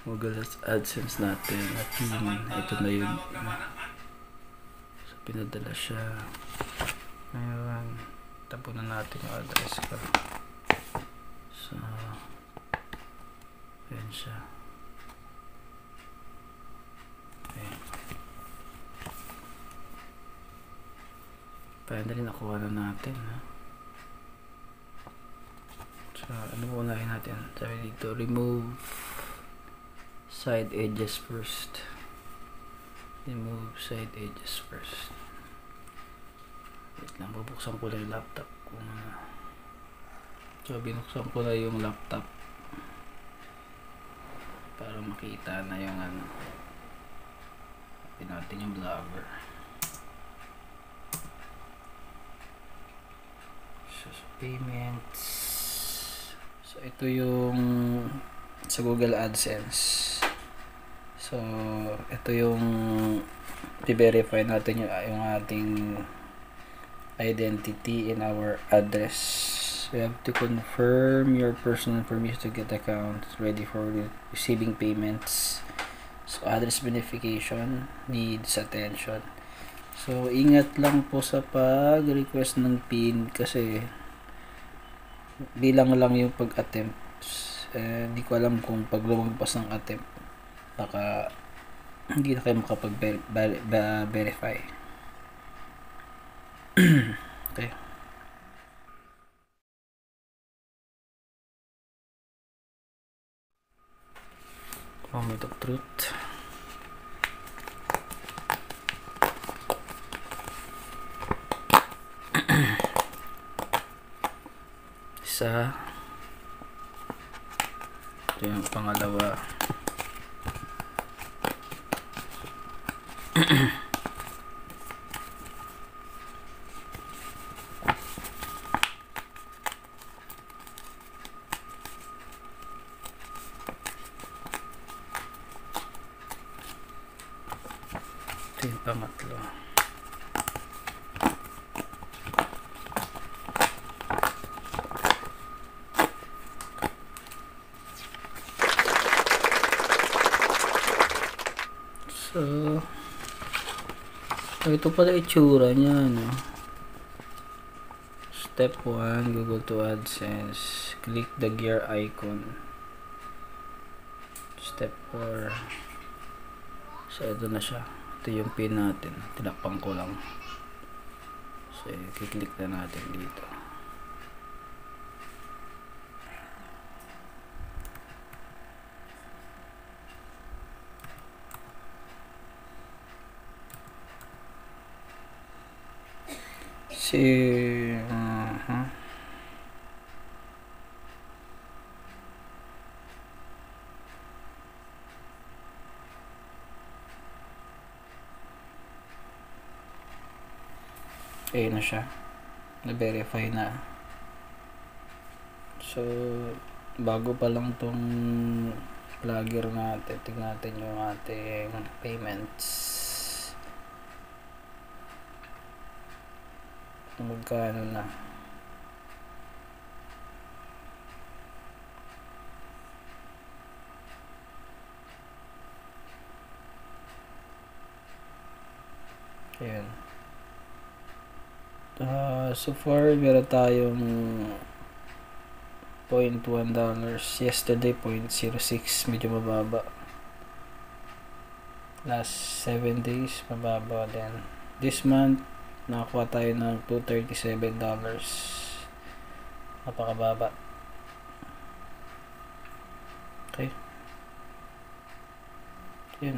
Google AdSense natin na pin. Ito na yun. So, pinadala siya. Ngayon, tapunan natin yung address ko. So, ayan siya. Okay. Finally, nakuha na natin. Ha? So, ano po unahin natin? Sabi dito, remove side edges first. Remove side edges first. Wait lang, bubuksan ko lang yung laptop ko. So, binuksan ko na yung laptop para makita na yung ano. Pinatin yung Blogger. So, payments. So, ito yung sa Google AdSense. So, ito yung i-verify natin yung ating identity in our address. We have to confirm your personal information to get the account ready for receiving payments. So, address verification needs attention. So, ingat lang po sa pag-request ng PIN kasi bilang lang yung pag-attempt. Hindi ko alam kung pag lumagpas ng attempt baka hindi na kayo makapag-verify. Okay. Moment of truth. Isa. Ito yung pangalawa. Ito yung pangatlo. So, ito pala itsura niya, no? Step 1, Google to AdSense. Click the gear icon. Step 4. So, ito na siya. Ito yung pin natin. Tinakpan ko lang. So, kiklik na natin dito. Ayun na siya. Na-verify na. So, bago pa lang tong Blogger natin. Tignan natin yung ating payments. Magkano na. Ayan. So far, meron tayong $0.1. Yesterday, $0.06. Medyo mababa. Last 7 days, mababa din. This month, nakakuha tayo ng $237. Napakababa. Okay. Yun.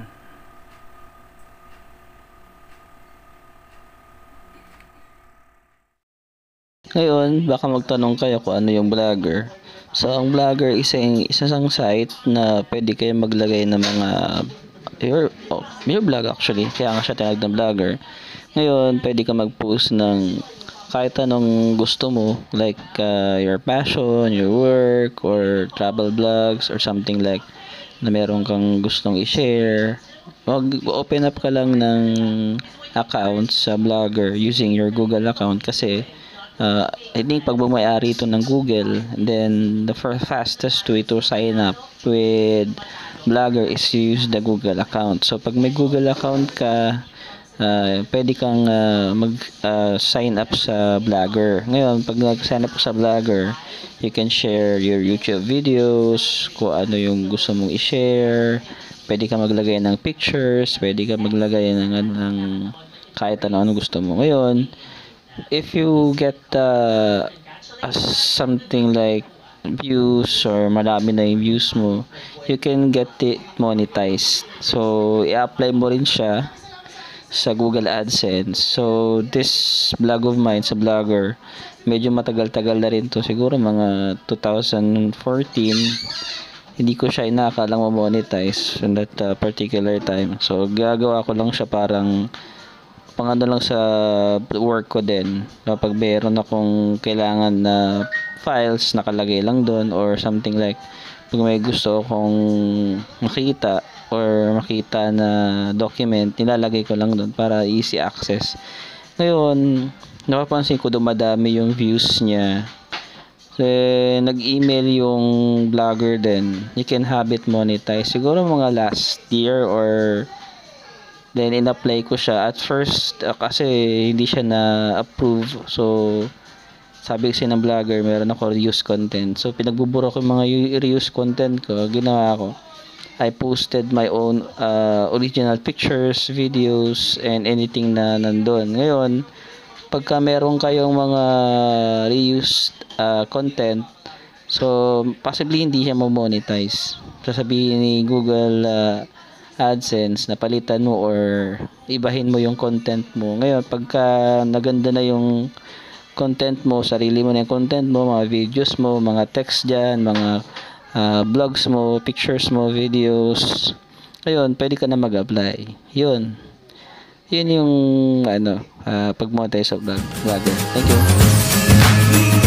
Ngayon, baka magtanong kayo kung ano yung Blogger. So, ang Blogger isang site na pwede kayo maglagay ng mga your blog actually. Kaya nga siya tinawag na Blogger. Ngayon, pwede ka mag-post ng kahit anong gusto mo, like your passion, your work, or travel blogs, or something like na meron kang gustong i-share. Mag-open up ka lang ng account sa Blogger using your Google account kasi I think pag bumay-ari ito ng Google, and then the fastest way to sign up with vlogger is use the Google account. So pag may Google account ka, pwede kang sign up sa Vlogger. Ngayon, pag nag-sign up sa Vlogger, you can share your YouTube videos, kung ano yung gusto mong i-share. Pwede ka maglagay ng pictures, pwede ka maglagay ng kahit ano gusto mo. Ngayon, if you get something like views or marami na yung views mo, you can get it monetized. So, i-apply mo rin siya sa Google AdSense. So, this vlog of mine sa Vlogger, medyo matagal-tagal na rin to. Siguro mga 2014, hindi ko siya inakalang ma-monetize in that particular time. So, gagawa ko lang siya parang pangano lang sa work ko din. Kapag meron akong kailangan na files, nakalagay lang doon or something like pag may gusto akong makita or makita na document, nilalagay ko lang doon para easy access. Ngayon, napapansin ko dumadami yung views niya. Nag-email yung Vlogger din. You can have it monetized. Siguro mga last year or then in-apply ko siya. At first, kasi hindi siya na-approve. So, sabi kasi ng Vlogger, meron ako reuse content. So, pinagbubura ko yung mga reuse content ko. Ginawa ko, I posted my own original pictures, videos, and anything na nandun. Ngayon, pagka meron kayong mga reused content, so, possibly hindi siya mo-monetize. Sasabihin ni Google AdSense na palitan mo or ibahin mo yung content mo. Ngayon, pagka naganda na yung content mo, sarili mo na yung content mo, mga videos mo, mga text dyan, mga vlogs mo, pictures mo, videos, ayun, pwede ka na mag-apply. Yun yung pag-monetize sa vlogger. Thank you.